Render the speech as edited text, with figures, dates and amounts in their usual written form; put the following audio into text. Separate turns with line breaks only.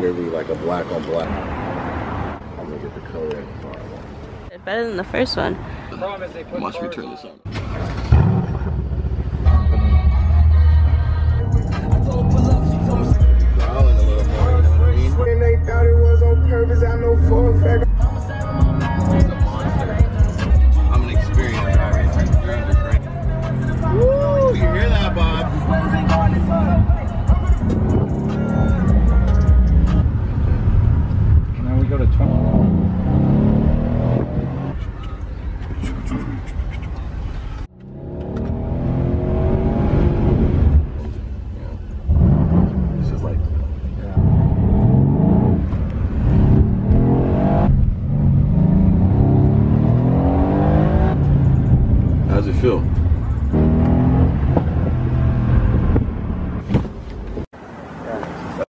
literally like a black on black. I'm gonna get the color in the far one.
Better than the first one.
Once we turn this on.